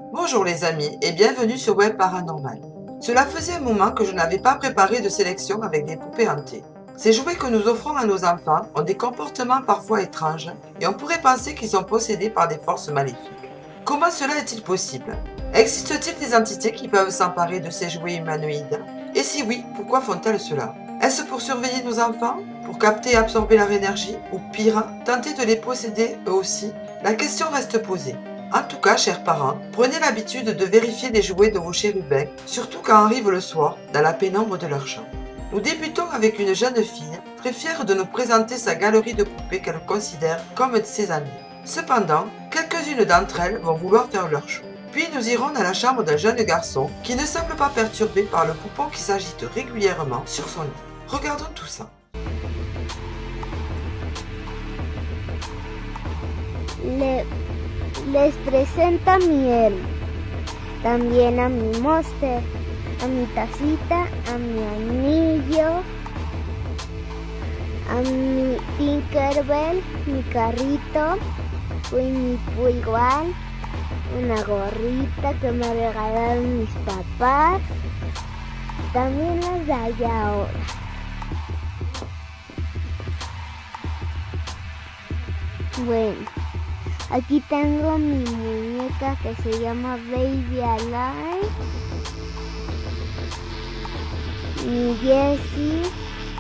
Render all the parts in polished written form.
Bonjour les amis et bienvenue sur Web Paranormal. Cela faisait un moment que je n'avais pas préparé de sélection avec des poupées hantées. Ces jouets que nous offrons à nos enfants ont des comportements parfois étranges et on pourrait penser qu'ils sont possédés par des forces maléfiques. Comment cela est-il possible? Existe-t-il des entités qui peuvent s'emparer de ces jouets humanoïdes? Et si oui, pourquoi font-elles cela? Est-ce pour surveiller nos enfants? Pour capter et absorber leur énergie? Ou pire, tenter de les posséder eux aussi? La question reste posée. En tout cas, chers parents, prenez l'habitude de vérifier les jouets de vos chérubins, surtout quand arrive le soir, dans la pénombre de leur chambre. Nous débutons avec une jeune fille, très fière de nous présenter sa galerie de poupées qu'elle considère comme ses amies. Cependant, quelques-unes d'entre elles vont vouloir faire leur show. Puis nous irons dans la chambre d'un jeune garçon qui ne semble pas perturbé par le poupon qui s'agite régulièrement sur son lit. Regardons tout ça. Les presento a mi Elmo, también a mi Monster, a mi tacita, a mi anillo, a mi Tinkerbell, mi carrito, Winnie Pooh igual, una gorrita que me regalaron mis papás, también las de allá ahora. Bueno. Aquí tengo mi muñeca que se llama Baby Alive, mi Jessie,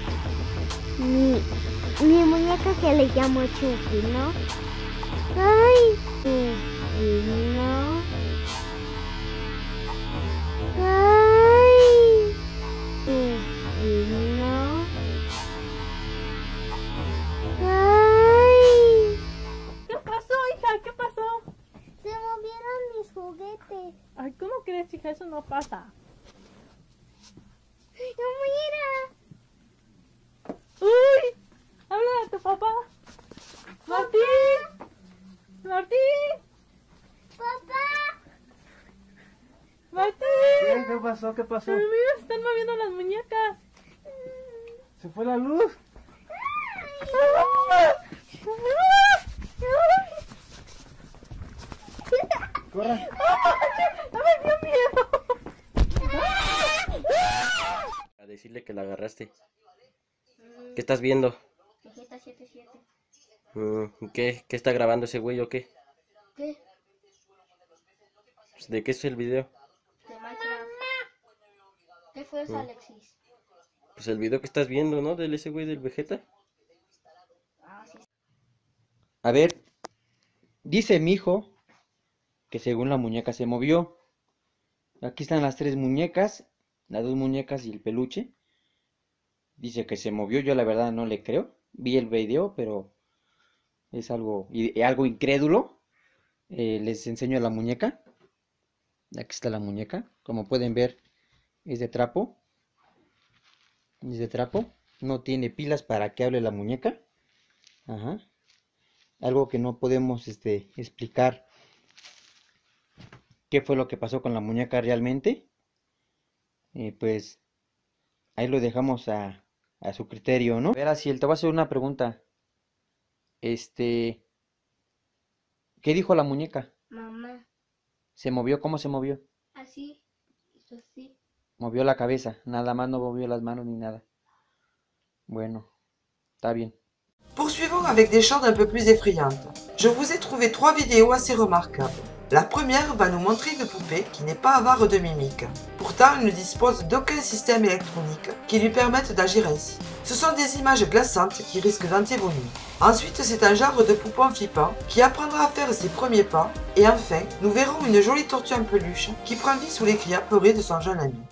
mi muñeca que le llamo Chucky, ¿no? Ay, Chucky, ¿no? Ay, Chucky, ¿no? ¿Qué pasó? Se movieron mis juguetes. Ay, ¿cómo crees, hija? Eso no pasa. ¡No, mira! ¡Uy! ¡Habla de tu papá! ¡Martín! ¡Martín! ¡Papá! ¡Martín! ¿Qué pasó? ¿Qué pasó? Pero mira, se están moviendo las muñecas. ¿Se fue la luz? ¡Corran! ¡No me dio miedo! A decirle que la agarraste. ¿Qué estás viendo? Vegeta 77. ¿Qué está grabando ese güey o qué? ¿Qué? ¿De qué es el video? De Minecraft. ¿Qué fue eso, Alexis? Pues el video que estás viendo, ¿no? Del ese güey del Vegeta. Ah, sí. A ver, dice mi hijo que según la muñeca se movió. Aquí están las tres muñecas, las dos muñecas y el peluche. Dice que se movió, yo la verdad no le creo. Vi el video, pero es algo incrédulo. Les enseño la muñeca. Aquí está la muñeca. Como pueden ver, es de trapo. Es de trapo. No tiene pilas para que hable la muñeca. Ajá. Algo que no podemos explicar qué fue lo que pasó con la muñeca realmente. Pues ahí lo dejamos a su criterio, ¿no? A ver, Asiel, te voy a hacer una pregunta. ¿Qué dijo la muñeca? Mamá, ¿Se movió? ¿Cómo se movió? así, hizo así. Movió la cabeza, nada más, no movió las manos ni nada. Bueno, está bien. Poursuivons avec des choses un peu plus effrayantes. Je vous ai trouvé 3 vidéos assez remarquables. La première va nous montrer une poupée qui n'est pas avare de mimique. Pourtant, elle ne dispose d'aucun système électronique qui lui permette d'agir ainsi. Ce sont des images glaçantes qui risquent d'hanter vos nuits. Ensuite, c'est un genre de poupon flippant qui apprendra à faire ses premiers pas. Et enfin, nous verrons une jolie tortue en peluche qui prend vie sous les cris apeurés de son jeune ami.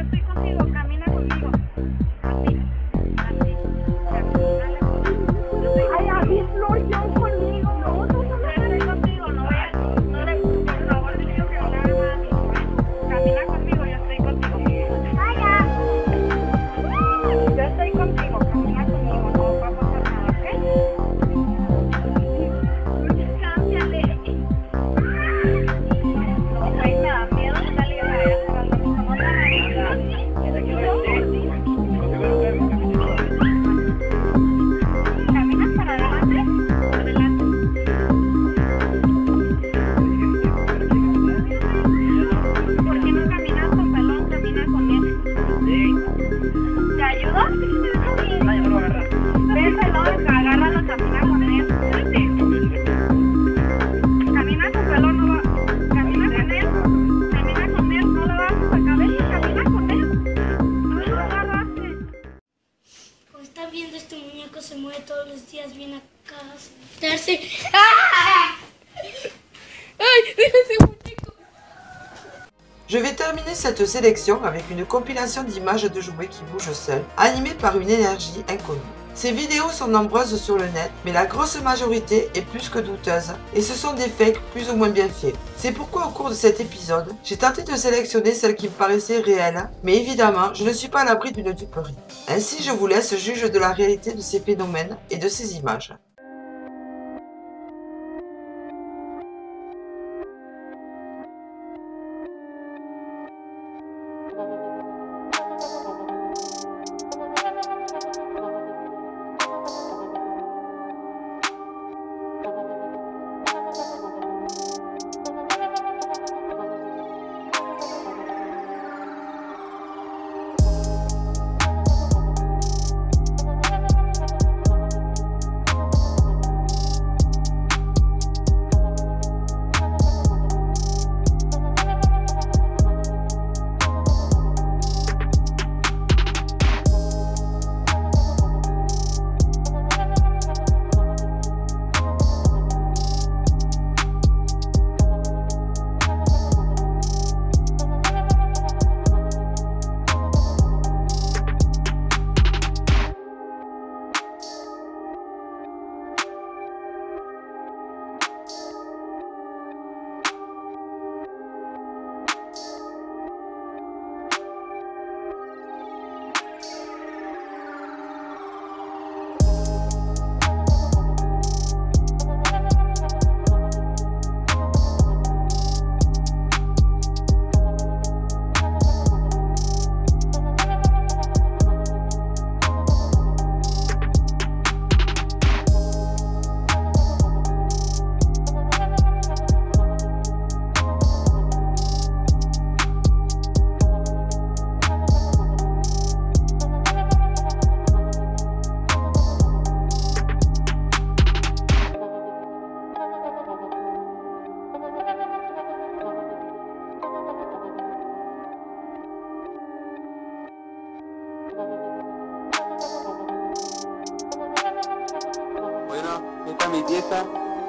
estoy contigo, camina conmigo. Así, así. Dale. Ay, así, Flor, yo conmigo. No, yo estoy contigo, no vayas. No le, por favor, te digo que no le hagas nada a mi hijo, ¿eh? Camina conmigo, yo estoy contigo. Vaya. Yo estoy contigo, camina conmigo, no va a pasar nada, ¿ok? Cámbiale. No, ahí me da miedo salir a ella, no te hagas. ¿Caminas para adelante? Por adelante. ¿Por qué no caminas con pelón? Camina con él. ¿Te ayudo? Ven, pelón, agárralo, camina con él. Camina con pelón, no va. Camina con él. Camina con él, no lo vas a sacar. Ven, camina con él. No lo agarraste. Como están viendo, este muñeco se mueve todos los días, viene acá a sentarse. ¡Ah! ¡Ay, mira ese muñeco! Je vais terminer cette sélection avec une compilation d'images de jouets qui bougent seuls, animées par une énergie inconnue. Ces vidéos sont nombreuses sur le net, mais la grosse majorité est plus que douteuse, et ce sont des fakes plus ou moins bien faits. C'est pourquoi au cours de cet épisode, j'ai tenté de sélectionner celles qui me paraissaient réelles, mais évidemment, je ne suis pas à l'abri d'une duperie. Ainsi, je vous laisse juge de la réalité de ces phénomènes et de ces images. Esta es mi pieza,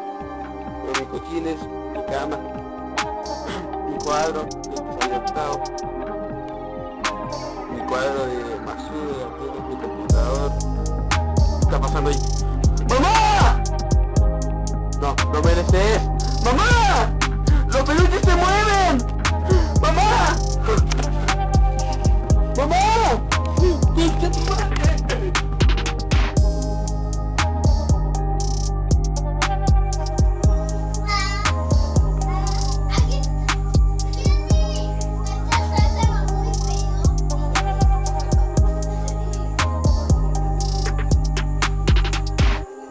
mis cochines, mi cama, mi cuadro, el que salió octavo, mi cuadro de Masud, de Arturo, mi computador. ¿Qué está pasando ahí? ¡Mamá! No, no mereces. ¡Mamá! ¡Los peluches se mueven! ¡Mamá! ¡Mamá! ¡Concha tu madre!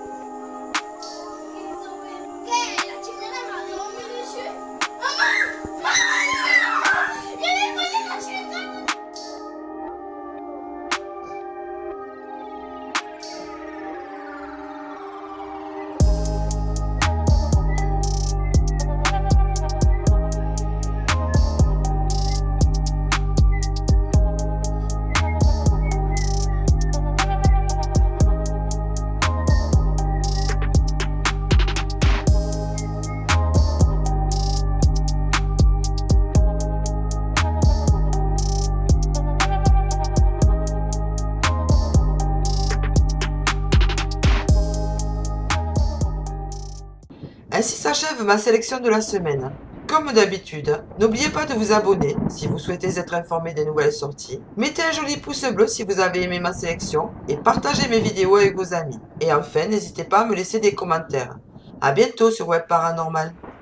¿Qué? ¿La chingada mandó mi leche? ¡Mamá! Ainsi s'achève ma sélection de la semaine. Comme d'habitude, n'oubliez pas de vous abonner si vous souhaitez être informé des nouvelles sorties. Mettez un joli pouce bleu si vous avez aimé ma sélection et partagez mes vidéos avec vos amis. Et enfin, n'hésitez pas à me laisser des commentaires. À bientôt sur Web Paranormal.